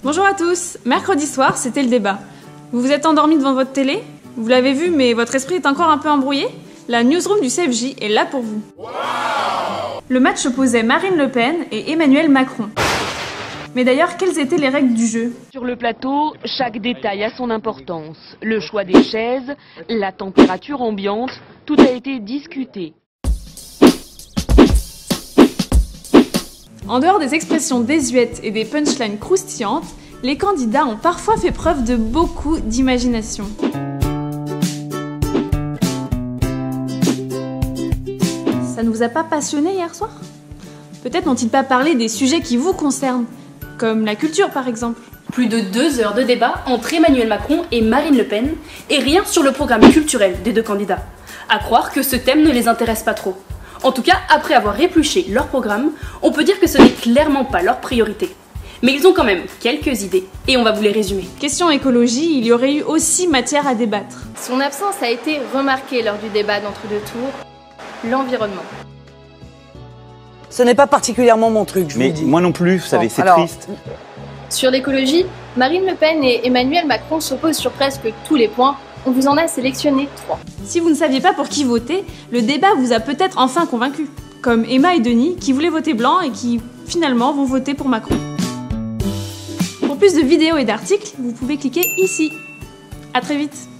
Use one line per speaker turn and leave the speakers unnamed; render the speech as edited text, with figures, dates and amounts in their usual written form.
Bonjour à tous. Mercredi soir, c'était le débat. Vous vous êtes endormis devant votre télé? Vous l'avez vu, mais votre esprit est encore un peu embrouillé? La newsroom du CFJ est là pour vous. Wow. Le match opposait Marine Le Pen et Emmanuel Macron. Mais d'ailleurs, quelles étaient les règles du jeu?
Sur le plateau, chaque détail a son importance. Le choix des chaises, la température ambiante, tout a été discuté.
En dehors des expressions désuètes et des punchlines croustillantes, les candidats ont parfois fait preuve de beaucoup d'imagination. Ça ne vous a pas passionné hier soir? Peut-être n'ont-ils pas parlé des sujets qui vous concernent, comme la culture par exemple.
Plus de 2 heures de débat entre Emmanuel Macron et Marine Le Pen, et rien sur le programme culturel des deux candidats. À croire que ce thème ne les intéresse pas trop. En tout cas, après avoir épluché leur programme, on peut dire que ce n'est clairement pas leur priorité. Mais ils ont quand même quelques idées, et on va vous les résumer.
Question écologie, il y aurait eu aussi matière à débattre.
Son absence a été remarquée lors du débat d'entre-deux tours, l'environnement.
Ce n'est pas particulièrement mon truc, je vous le dis.
Moi non plus, vous savez, c'est triste.
Sur l'écologie, Marine Le Pen et Emmanuel Macron s'opposent sur presque tous les points. On vous en a sélectionné 3.
Si vous ne saviez pas pour qui voter, le débat vous a peut-être enfin convaincu. Comme Emma et Denis qui voulaient voter blanc et qui finalement vont voter pour Macron. Pour plus de vidéos et d'articles, vous pouvez cliquer ici. À très vite.